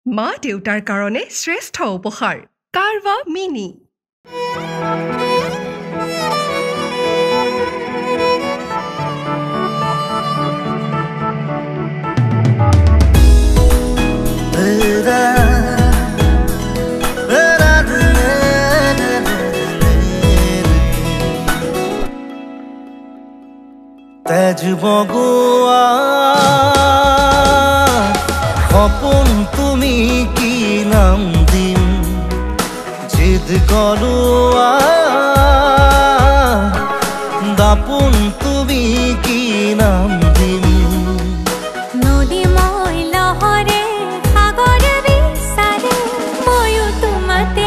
মা দেউতাৰ কাৰণে শ্ৰেষ্ঠ উপহাৰ কাৰৱা মিনি তেজ বগুয়া সপোন তুমি কি নাম দিম জিদ কৰোৱা দাপোন তুমি কি নাম দিম নদী মই লহৰে সাগৰ বিচাৰে ময়ো তোমাতে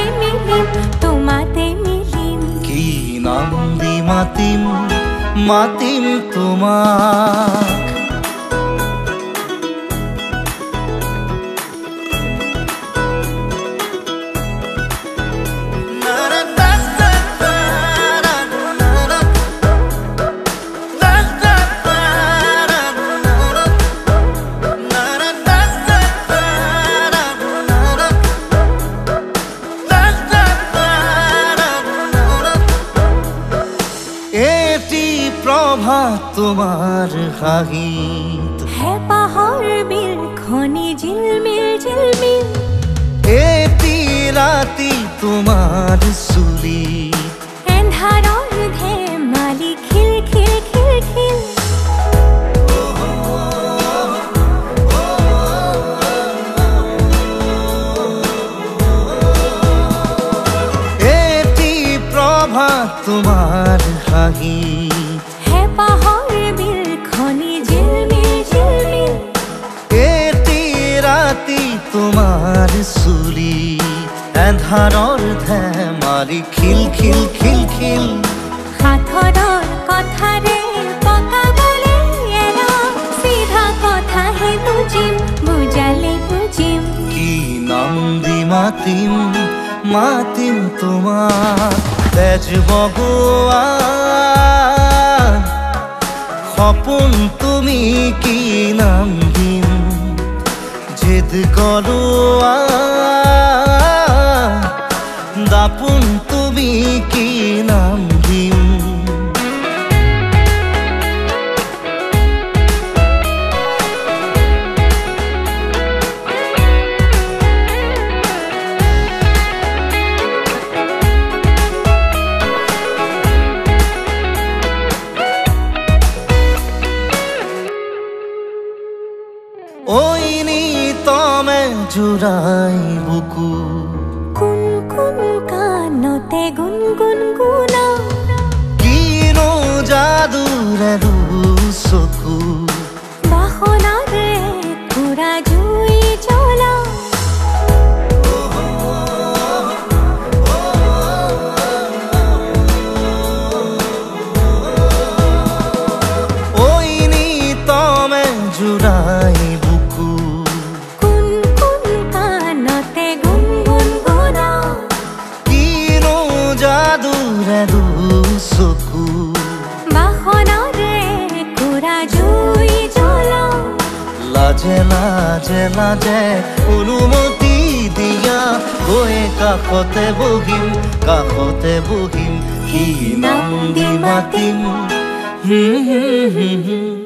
মিলিম কি নাম দি মাতিম তোমাক তোমার হাহিত হে পাহৰ বিল খনি ঝিলমিল এটি ৰাতি তোমাৰ চুলি এন্ধাৰৰ ধেমালি খিল এটি প্ৰভাত তোমাৰ হাহিত পাহৰ বিল খনি ঝিলমিল এটি ৰাতি তোমাৰ চুলি এন্ধাৰৰ ধেমালি খিল হাতৰৰ কথাৰে পকাবলে এৰা সিধা কথাহে বুজালে বুজিম কি নাম দি মাতিম তোমাক তেজ বগুয়া সপোন তুমি কি নাম দিম জিদ কৰোৱা দাপোন তুমি কি নাম দিম জুৰাই বুকু কোন কানতে গুনগুন কিনো যাদুৰে চকু বাসনাৰে পুৰা জুই জ্বলা ঐ নিতমে জুৰাই চকু বাসনাৰে পুৰা জুই জ্বলা লাজে অনুমতি দিয়া গৈ কাষতে বহিম কি নাম দি মাতিম